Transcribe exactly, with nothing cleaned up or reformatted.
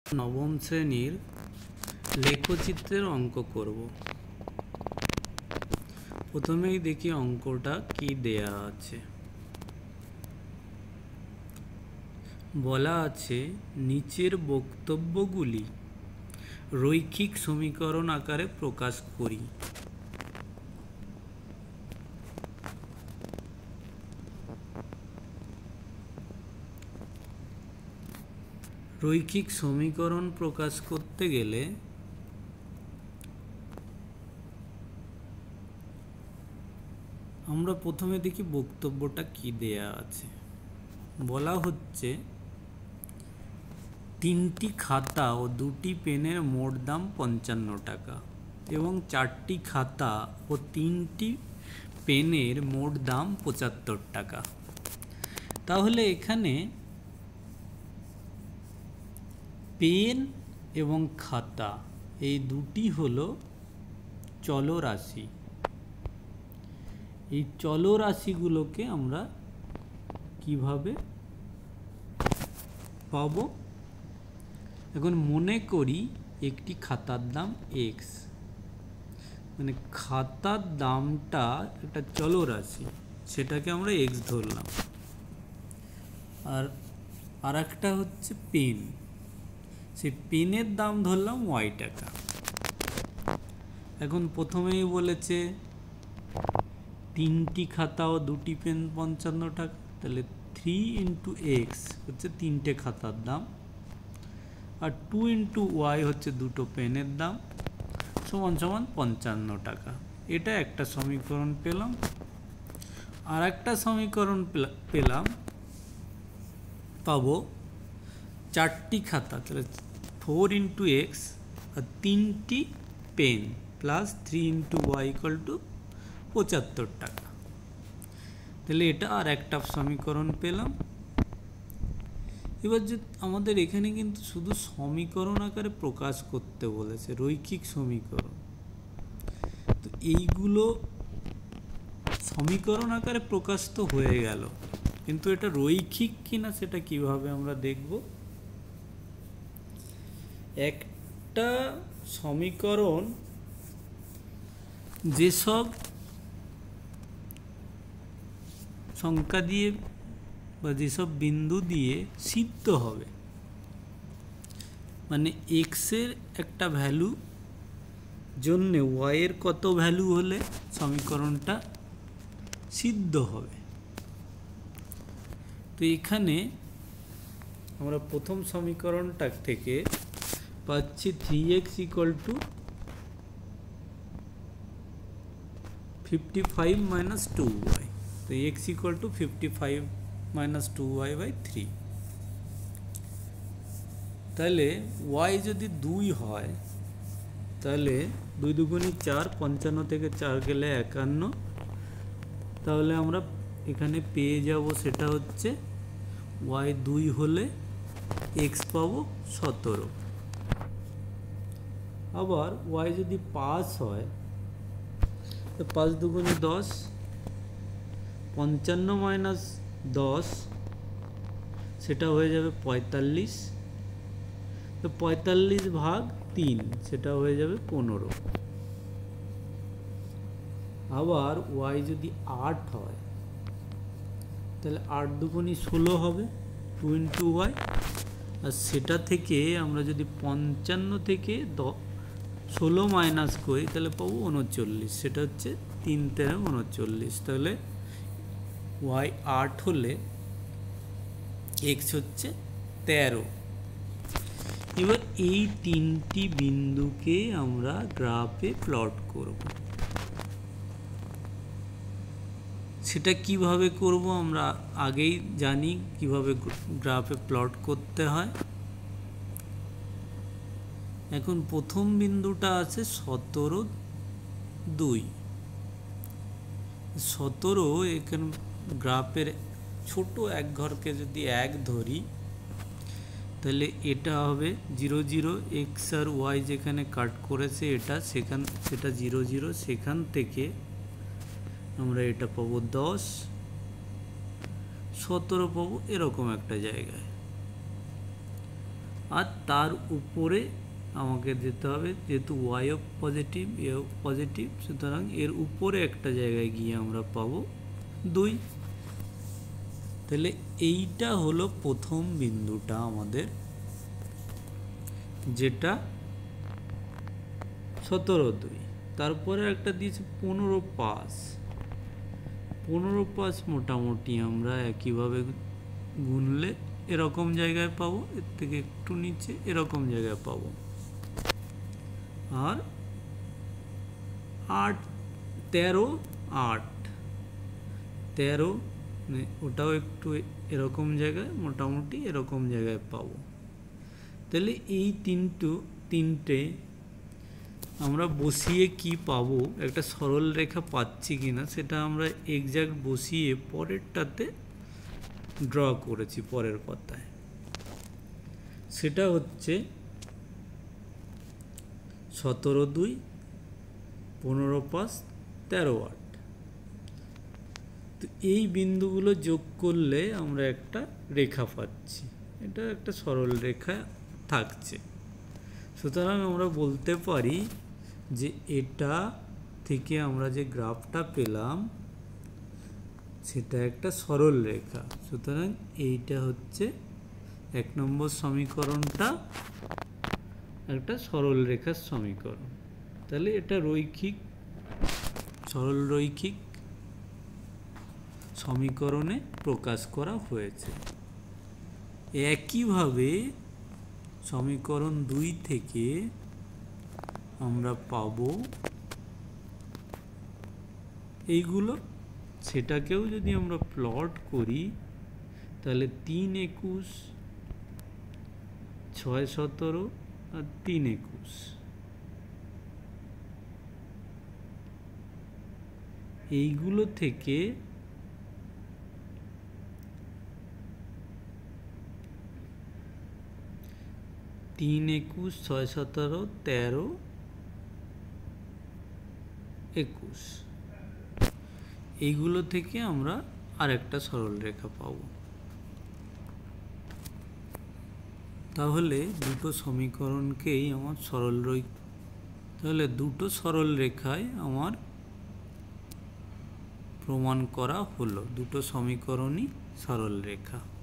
নবম শ্রেণীর লেখচিত্রের অঙ্ক করব। প্রথমেই দেখি অঙ্কটা কি দেয়া আছে। বলা আছে নিচের বক্তব্যগুলি রৈখিক সমীকরণ আকারে প্রকাশ করি। রৈখিক সমীকরণ প্রকাশ করতে গেলে আমরা প্রথমে দেখি বক্তব্যটা কি দেয়া আছে। বলা হচ্ছে তিনটি খাতা ও দুটি পেনের মোট দাম পঞ্চান্ন টাকা এবং চারটি খাতা ও তিনটি পেনের মোট দাম পঁচাত্তর টাকা। তাহলে এখানে পেন এবং খাতা এই দুটি হলো চলরাশি। এই চলরাশিগুলোকে আমরা কিভাবে পাবো? এখন মনে করি একটি খাতার দাম এক্স, মানে খাতার দামটা একটা চলরাশি, সেটাকে আমরা এক্স ধরলাম। আর আর একটা হচ্ছে পেন, সেই পেনের দাম ধরলাম ওয়াই টাকা। এখন প্রথমেই বলেছে তিনটি খাতা ও দুটি পেন পঞ্চান্ন টাকা, তাহলে থ্রি ইন্টু এক্স হচ্ছে তিনটে খাতার দাম, আর টু ইন্টু ওয়াই হচ্ছে দুটো পেনের দাম, সমান সমান পঞ্চান্ন টাকা। এটা একটা সমীকরণ পেলাম। আর একটা সমীকরণ পেলাম পাবো চারটি খাতা, তাহলে ফোর ইন্টু এক্স আর তিনটি pen plus three into y equal to পঁচাত্তর টাকা। তাহলে এটা আর একটা সমীকরণ পেলাম। এবার যে আমাদের এখানে কিন্তু শুধু সমীকরণ আকারে প্রকাশ করতে বলেছে, রৈখিক সমীকরণ। তো এইগুলো সমীকরণ আকারে প্রকাশ তো হয়ে গেল, কিন্তু এটা রৈখিক কিনা সেটা কিভাবে আমরা দেখব? একটা সমীকরণ যেসব সংখ্যা দিয়ে বা যেসব বিন্দু দিয়ে সিদ্ধ হবে, মানে এক্সের একটা ভ্যালু জন্য ওয়াইয়ের কত ভ্যালু হলে সমীকরণটা সিদ্ধ হবে। তো এখানে আমরা প্রথম সমীকরণটা থেকে পাচ্ছি three x equal to fifty five minus two y. তো x equal to fifty five minus two y by three. তাহলে ওয়াই যদি দুই হয়, তাহলে দুই দুগুণি চার, পঞ্চান্ন থেকে চার গেলে একান্ন। তাহলে আমরা এখানে পেয়ে যাব সেটা হচ্ছে ওয়াই দুই হলে এক্স পাবো সতেরো। আবার ওয়াই যদি পাঁচ হয়, তো পাঁচ দুগুণি দশ, পঞ্চান্ন মাইনাস দশ সেটা হয়ে যাবে পঁয়তাল্লিশ। তো পঁয়তাল্লিশ ভাগ তিন সেটা হয়ে যাবে পনেরো। আবার ওয়াই যদি আট হয়, তাহলে আট দুগুণি ষোলো হবে, টু ইন্টু ওয়াই। আর সেটা থেকে আমরা যদি পঞ্চান্ন থেকে দ ষোলো মাইনাস করি, তাহলে পাবো উনচল্লিশ। সেটা হচ্ছে তিন তেরো উনচল্লিশ। তাহলে ওয়াই আট হলে এক্স হচ্ছে তেরো। এবার এই তিনটি বিন্দুকে আমরা গ্রাফে প্লট করব। সেটা কিভাবে করব আমরা আগেই জানি কিভাবে গ্রাফে প্লট করতে হয়। এখন প্রথম বিন্দুটা আছে সতেরো দুই। সতেরো এখানে গ্রাফের ছোট এক ঘরকে যদি এক ধরি, তাহলে এটা হবে জিরো জিরো, এক্স আর ওয়াই যেখানে কাট করেছে এটা সেখান সেটা জিরো জিরো, সেখান থেকে আমরা এটা পাবো দশ, সতেরো পাবো এরকম একটা জায়গায়। আর তার উপরে আমাকে যেতে হবে, যেহেতু ওয়াই অফ পজিটিভ এ পজিটিভ, সুতরাং এর উপরে একটা জায়গায় গিয়ে আমরা পাবো দুই। তাহলে এইটা হলো প্রথম বিন্দুটা আমাদের, যেটা সতেরো দুই। তারপরে একটা দিয়েছে পনেরো পাঁচ। পনেরো পাঁচ মোটামুটি আমরা একইভাবে গুনলে এরকম জায়গায় পাবো, এর থেকে একটু নিচে এরকম জায়গায় পাবো। আর আট তেরো আট তেরো ওটাও একটু এরকম জায়গায়, মোটামুটি এরকম জায়গায় পাবো। তাহলে এই তিনটু তিনটে আমরা বসিয়ে কি পাবো, একটা সরল রেখা পাচ্ছি কিনা সেটা আমরা এক্সাক্ট বসিয়ে পরেরটাতে ড্র করেছি। পরের পাতায় সেটা হচ্ছে সতেরো দুই, পনেরো পাঁচ, তেরো আট। তো এই বিন্দুগুলো যোগ করলে আমরা একটা রেখা পাচ্ছি, এটা একটা সরল রেখা থাকছে। সুতরাং আমরা বলতে পারি যে এটা থেকে আমরা যে গ্রাফটা পেলাম সেটা একটা সরল রেখা। সুতরাং এইটা হচ্ছে এক নম্বর সমীকরণটা একটা সরল রেখার সমীকরণ। তাহলে এটা রৈখিক, সরল রৈখিক সমীকরণে প্রকাশ করা হয়েছে। একইভাবে সমীকরণ দুই থেকে আমরা পাবো এইগুলো, সেটাকেও যদি আমরা প্লট করি তাহলে তিন একুশ, ছয় সতেরো আর তিন একুশ, এইগুলো থেকে তিন একুশ, ছয় সতেরো, তেরো, একুশ, এইগুলো থেকে আমরা আরেকটা সরল রেখা পাবো। তাহলে দুটো সমীকরণকেই আমার সরল রেখা, তাহলে দুটো সরল রেখায় আমার প্রমাণ করা হলো, দুটো সমীকরণই সরল রেখা।